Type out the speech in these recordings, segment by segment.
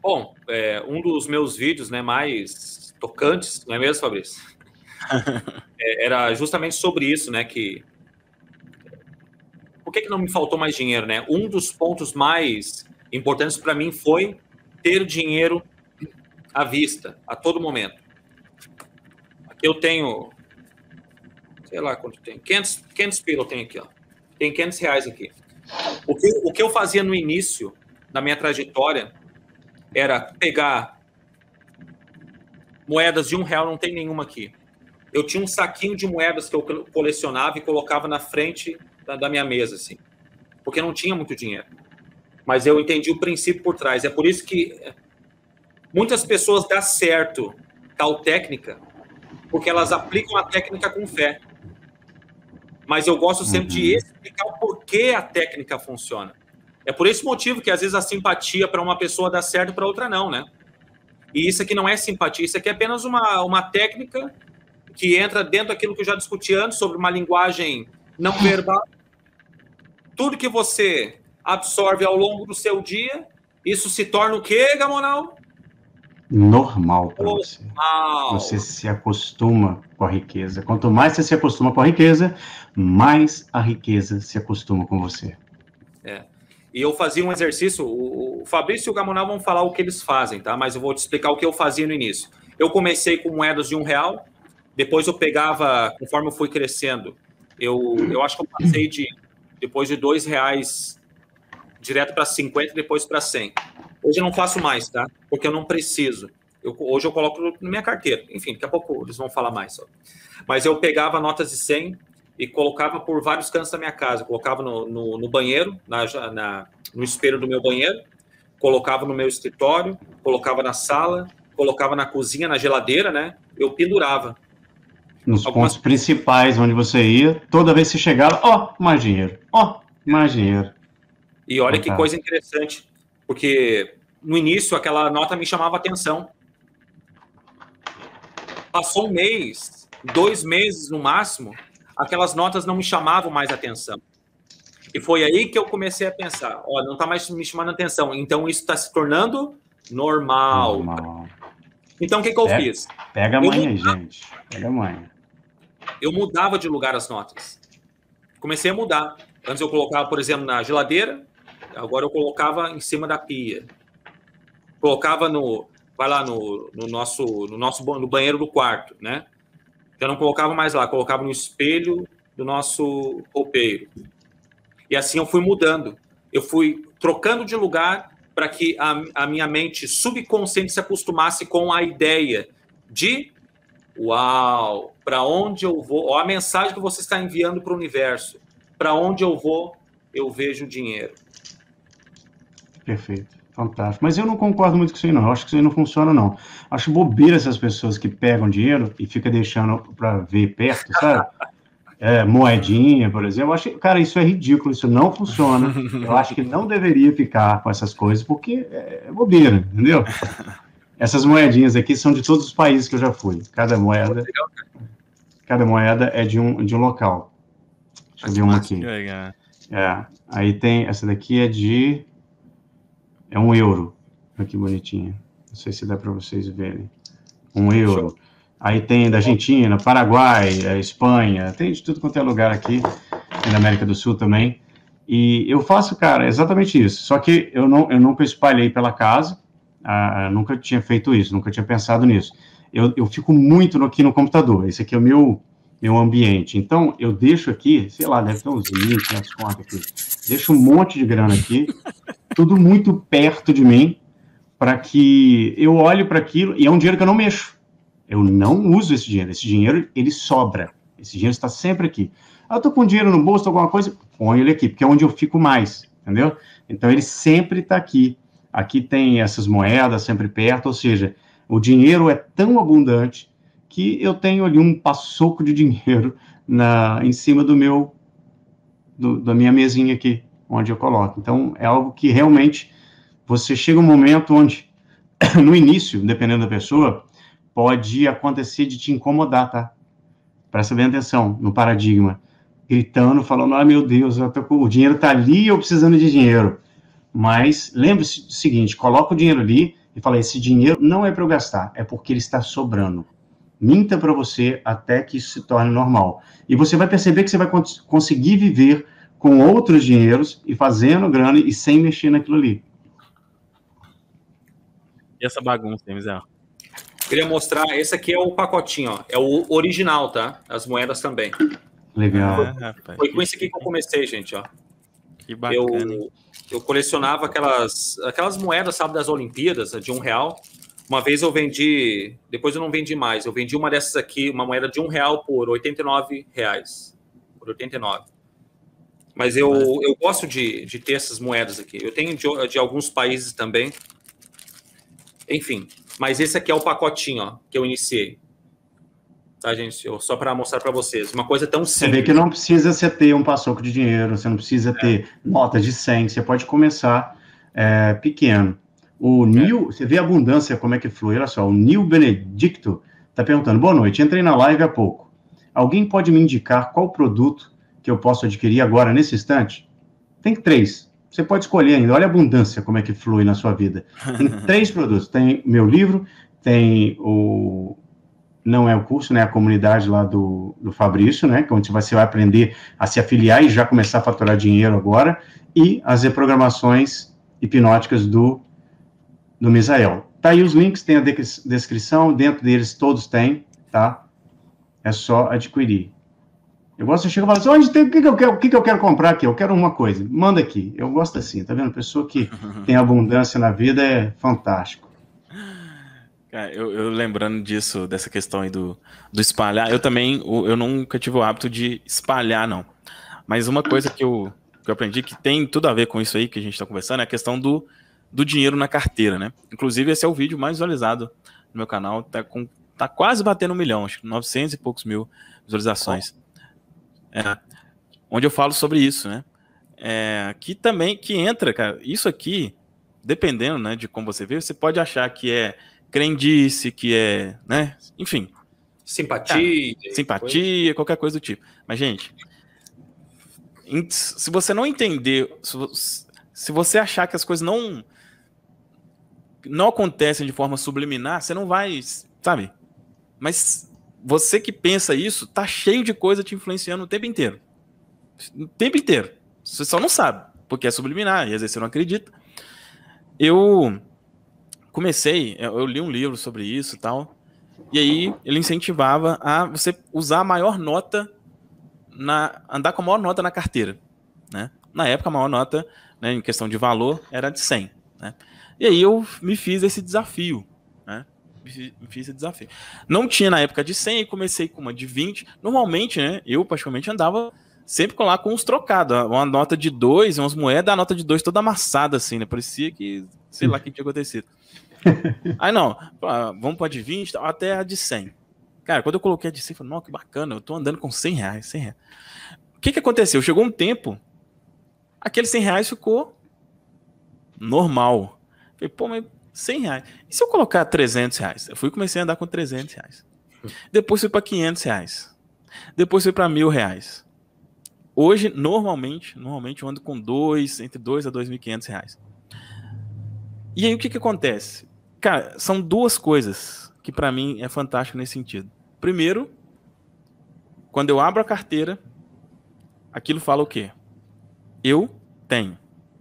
Bom, um dos meus vídeos, né, mais tocantes, não é mesmo, Fabrício? Era justamente sobre isso, né, que... Por que não me faltou mais dinheiro, né? Um dos pontos mais importantes para mim foi ter dinheiro à vista, a todo momento. Aqui eu tenho, sei lá quanto tem, 500 pila eu tenho aqui, ó. Tem 500 reais aqui. O que eu fazia no início da minha trajetória era pegar moedas de R$1, não tem nenhuma aqui. Eu tinha um saquinho de moedas que eu colecionava e colocava na frente da minha mesa, assim, porque não tinha muito dinheiro. Mas eu entendi o princípio por trás. É por isso que muitas pessoas dão certo tal técnica, porque elas aplicam a técnica com fé. Mas eu gosto sempre de explicar o porquê a técnica funciona. É por esse motivo que, às vezes, a simpatia para uma pessoa dá certo e para outra não, né? E isso aqui não é simpatia, isso aqui é apenas uma técnica que entra dentro daquilo que eu já discuti antes, sobre uma linguagem não verbal. Tudo que você absorve ao longo do seu dia, isso se torna o quê, Gamonal? Normal para você. Você se acostuma com a riqueza. Quanto mais você se acostuma com a riqueza, mais a riqueza se acostuma com você. E eu fazia um exercício, o Fabrício e o Gamonal vão falar o que eles fazem, tá? Mas eu vou te explicar o que eu fazia no início. Eu comecei com moedas de R$1, depois eu pegava, conforme eu fui crescendo, eu acho que eu passei depois de R$2 direto para 50, depois para 100. Hoje eu não faço mais, tá? Porque eu não preciso. Hoje eu coloco na minha carteira. Enfim, daqui a pouco eles vão falar mais. Só. Mas eu pegava notas de 100 e colocava por vários cantos da minha casa. Colocava no banheiro, no espelho do meu banheiro, colocava no meu escritório, colocava na sala, colocava na cozinha, na geladeira, né? Eu pendurava. Nos pontos principais onde você ia, toda vez que você chegava, mais dinheiro, mais dinheiro. E olha que coisa interessante, porque no início aquela nota me chamava atenção. Passou um mês, 2 meses no máximo, aquelas notas não me chamavam mais atenção. E foi aí que eu comecei a pensar, não está mais me chamando atenção, então isso está se tornando normal. Então o que eu fiz? Pega a manha, gente, pega a manha. Eu mudava de lugar as notas. Comecei a mudar. Antes eu colocava, por exemplo, na geladeira, agora eu colocava em cima da pia. Colocava no banheiro do quarto, né? Eu não colocava mais lá, colocava no espelho do nosso roupeiro. E assim eu fui mudando. Eu fui trocando de lugar para que a minha mente subconsciente se acostumasse com a ideia de uau, para onde eu vou? A mensagem que você está enviando para o universo. Para onde eu vou, eu vejo dinheiro. Perfeito, fantástico. Mas eu não concordo muito com isso aí, não. Eu acho que isso aí não funciona, não. Acho bobeira essas pessoas que pegam dinheiro e ficam deixando para ver perto, sabe? Moedinha, por exemplo. Eu acho, cara, isso é ridículo, isso não funciona. Eu acho que não deveria ficar com essas coisas, porque é bobeira, entendeu? Essas moedinhas aqui são de todos os países que eu já fui. Cada moeda é de um local. Deixa eu ver uma aqui. Aí tem, essa daqui é de... É €1. Olha que bonitinha. Não sei se dá para vocês verem. €1. Aí tem da Argentina, Paraguai, Espanha, tem de tudo quanto é lugar aqui, na América do Sul também. E eu faço, cara, exatamente isso. Só que eu nunca espalhei pela casa, nunca tinha feito isso, nunca tinha pensado nisso. Eu fico muito aqui no computador, esse aqui é o meu ambiente. Então, eu deixo aqui, sei lá, deve ter uns 1.500 conto aqui. Deixo um monte de grana aqui, tudo muito perto de mim, para que eu olhe para aquilo, e é um dinheiro que eu não mexo. Eu não uso esse dinheiro, ele sobra. Esse dinheiro está sempre aqui. Eu estou com dinheiro no bolso, alguma coisa, ponho ele aqui, porque é onde eu fico mais, entendeu? Então, ele sempre está aqui. Aqui tem essas moedas sempre perto, ou seja, o dinheiro é tão abundante que eu tenho ali um passoco de dinheiro em cima da minha mesinha aqui, onde eu coloco. Então, é algo que realmente você chega um momento onde, no início, dependendo da pessoa, pode acontecer de te incomodar, tá? Presta bem atenção no paradigma. Gritando, falando, meu Deus, o dinheiro tá ali e eu precisando de dinheiro. Mas lembre-se do seguinte, coloca o dinheiro ali e fala, esse dinheiro não é para eu gastar, é porque ele está sobrando. Minta para você até que isso se torne normal. E você vai perceber que você vai conseguir viver com outros dinheiros e fazendo grana e sem mexer naquilo ali. E essa bagunça, hein, Mizel? Queria mostrar, esse aqui é o pacotinho, ó. É o original, tá? As moedas também. Legal. Rapaz, foi com esse aqui que eu comecei, gente, ó. Que bacana. Eu colecionava aquelas moedas, sabe, das Olimpíadas, de R$1. Uma vez eu vendi, depois eu não vendi mais, eu vendi uma dessas aqui, uma moeda de R$1 por R$89. Por 89. Mas eu gosto de ter essas moedas aqui. Eu tenho de alguns países também. Enfim, mas esse aqui é o pacotinho, ó, que eu iniciei. Tá, gente? Só para mostrar para vocês. Uma coisa tão simples. Você vê que não precisa você ter um paçoco de dinheiro, você não precisa ter notas de 100, você pode começar pequeno. O Nil, você vê a abundância, como é que flui. Olha só, o Nil Benedicto está perguntando, boa noite, entrei na live há pouco. Alguém pode me indicar qual produto que eu posso adquirir agora, nesse instante? Tem 3. Você pode escolher ainda. Olha a abundância, como é que flui na sua vida. Tem 3 produtos. Tem meu livro, tem o... Não é o curso, né? A comunidade lá do Fabrício, né? Onde você vai aprender a se afiliar e já começar a faturar dinheiro agora. E as reprogramações hipnóticas do Misael. Tá aí os links, tem a descrição. Dentro deles todos tem, tá? É só adquirir. Eu gosto de chegar e falar assim, onde tem, o que eu quero comprar aqui? Eu quero uma coisa, manda aqui. Eu gosto assim, tá vendo? Pessoa que tem abundância na vida é fantástico. Cara, eu lembrando disso, dessa questão aí do espalhar, eu nunca tive o hábito de espalhar, não. Mas uma coisa que eu aprendi que tem tudo a ver com isso aí que a gente tá conversando é a questão do dinheiro na carteira, né? Inclusive, esse é o vídeo mais visualizado no meu canal, tá quase batendo 1 milhão, acho que 900 e poucos mil visualizações. Onde eu falo sobre isso, né? Que entra, cara, isso aqui, dependendo, né, de como você vê, você pode achar que é crendice, que é, né, enfim. Simpatia. Cara, simpatia, qualquer coisa do tipo. Mas, gente, se você não entender, se você achar que as coisas não acontecem de forma subliminar, você não vai, sabe? Mas você que pensa isso, tá cheio de coisa te influenciando o tempo inteiro. O tempo inteiro. Você só não sabe, porque é subliminar, e às vezes você não acredita. Eu li um livro sobre isso e tal, e aí ele incentivava a você usar a maior nota, andar com a maior nota na carteira, né? Na época, a maior nota, né, em questão de valor, era de 100, né? E aí eu me fiz esse desafio, né? Não tinha na época de 100, e comecei com uma de 20. Normalmente, né, eu particularmente andava sempre com uns trocados, uma nota de 2, umas moedas, a nota de 2 toda amassada assim, né? Parecia que, sei lá o que tinha acontecido. Aí não, vamos para a de 20 até a de 100. Cara, quando eu coloquei a de 100, eu falei, nossa, que bacana, eu tô andando com R$100. O que aconteceu? Chegou um tempo, aquele R$100 ficou normal. Eu falei, pô, mas R$100. E se eu colocar R$300? Eu comecei a andar com R$300. Depois fui para R$500. Depois fui para R$1.000. Hoje, normalmente eu ando com entre R$2.000 a R$2.500. E aí o que acontece? Cara, são 2 coisas que para mim é fantástico nesse sentido. Primeiro, quando eu abro a carteira, aquilo fala o quê? Eu tenho.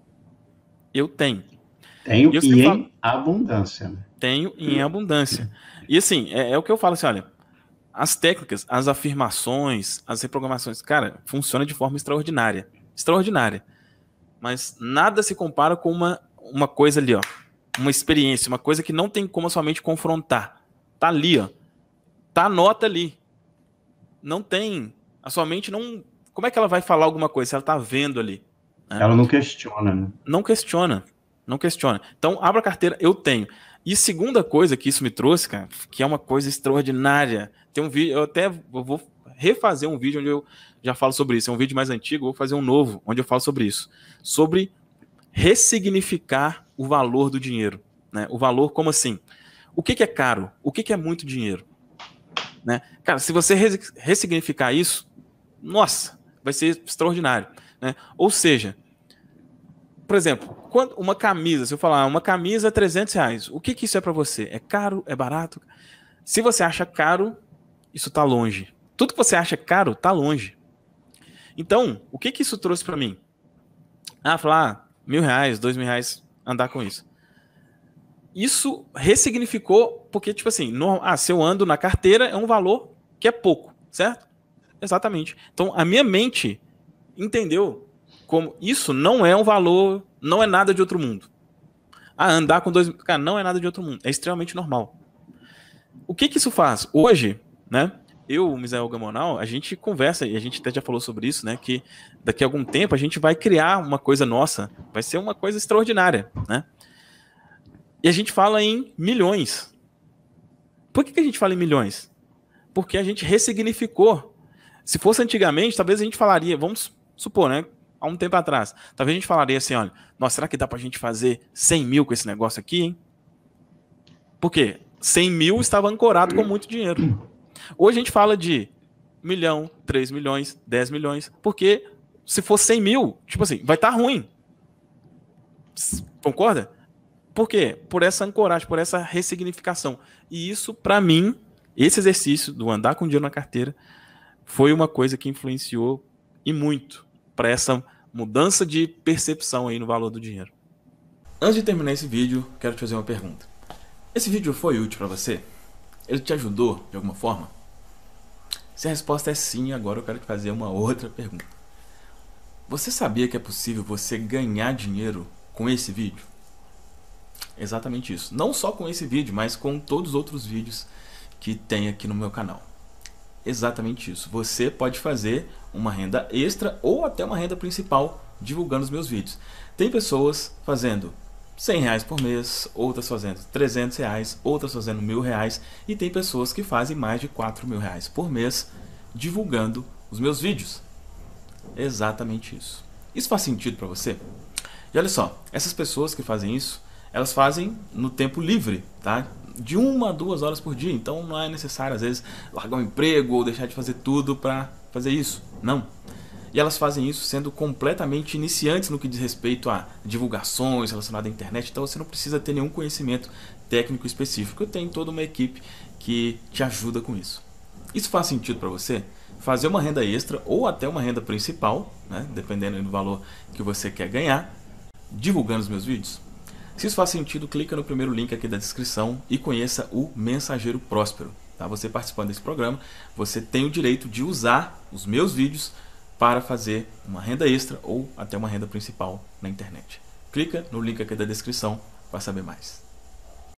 Tenho e em abundância. Tenho e em abundância. E assim, é o que eu falo assim, olha, as técnicas, as afirmações, as reprogramações, cara, funciona de forma extraordinária. Extraordinária. Mas nada se compara com uma coisa ali, ó. Uma experiência, uma coisa que não tem como a sua mente confrontar. Tá ali, ó. Tá a nota ali. Não tem. A sua mente não... Como é que ela vai falar alguma coisa se ela tá vendo ali? Né? Ela não questiona, né? Não questiona. Então, abra a carteira, eu tenho. E segunda coisa que isso me trouxe, cara, que é uma coisa extraordinária. Tem um vídeo, eu vou refazer um vídeo onde eu já falo sobre isso. É um vídeo mais antigo, eu vou fazer um novo, onde eu falo sobre isso. Sobre ressignificar o valor do dinheiro. Né? O valor, como assim? O que é caro? O que é muito dinheiro? Né? Cara, se você ressignificar isso, nossa, vai ser extraordinário. Né? Ou seja, por exemplo, Uma camisa, se eu falar, uma camisa é R$300, o que isso é para você? É caro? É barato? Se você acha caro, isso tá longe. Tudo que você acha caro, tá longe. Então, o que isso trouxe para mim? Falar R$1.000, R$2.000, andar com isso. Isso ressignificou, porque, tipo assim, se eu ando na carteira, é um valor que é pouco, certo? Exatamente. Então, a minha mente entendeu como isso não é um valor, não é nada de outro mundo. Andar com cara, não é nada de outro mundo. É extremamente normal. O que isso faz? Hoje, né? Eu, o Misael Gamonal, a gente conversa, e a gente até já falou sobre isso, né? Que daqui a algum tempo a gente vai criar uma coisa nossa. Vai ser uma coisa extraordinária, né? E a gente fala em milhões. Por que a gente fala em milhões? Porque a gente ressignificou. Se fosse antigamente, talvez a gente falaria, vamos supor, né? Há um tempo atrás, talvez a gente falaria assim, olha, nossa, será que dá pra gente fazer 100 mil com esse negócio aqui, hein? Por quê? 100 mil estava ancorado com muito dinheiro. Hoje a gente fala de 1 milhão, 3 milhões, 10 milhões, porque se for 100 mil, tipo assim, vai estar ruim. Concorda? Por quê? Por essa ancoragem, por essa ressignificação. E isso, para mim, esse exercício do andar com dinheiro na carteira foi uma coisa que influenciou e muito para essa mudança de percepção aí no valor do dinheiro. Antes de terminar esse vídeo, quero te fazer uma pergunta. Esse vídeo foi útil para você? Ele te ajudou de alguma forma? Se a resposta é sim, agora eu quero te fazer uma outra pergunta. Você sabia que é possível você ganhar dinheiro com esse vídeo? Exatamente isso. Não só com esse vídeo, mas com todos os outros vídeos que tem aqui no meu canal. Exatamente isso. Você pode fazer uma renda extra ou até uma renda principal divulgando os meus vídeos. Tem pessoas fazendo R$100 por mês, outras fazendo R$300, outras fazendo R$1.000 e tem pessoas que fazem mais de R$4.000 por mês divulgando os meus vídeos. Exatamente isso. Isso faz sentido para você? E olha só, essas pessoas que fazem isso, elas fazem no tempo livre, tá? De 1 a 2 horas por dia, então não é necessário às vezes largar um emprego ou deixar de fazer tudo para fazer isso, não. E elas fazem isso sendo completamente iniciantes no que diz respeito a divulgações relacionadas à internet, então você não precisa ter nenhum conhecimento técnico específico. Eu tenho toda uma equipe que te ajuda com isso. Isso faz sentido para você? Fazer uma renda extra ou até uma renda principal, né? Dependendo do valor que você quer ganhar, divulgando os meus vídeos? Se isso faz sentido, clica no primeiro link aqui da descrição e conheça o Mensageiro Próspero. Tá? Você participando desse programa, você tem o direito de usar os meus vídeos para fazer uma renda extra ou até uma renda principal na internet. Clica no link aqui da descrição para saber mais.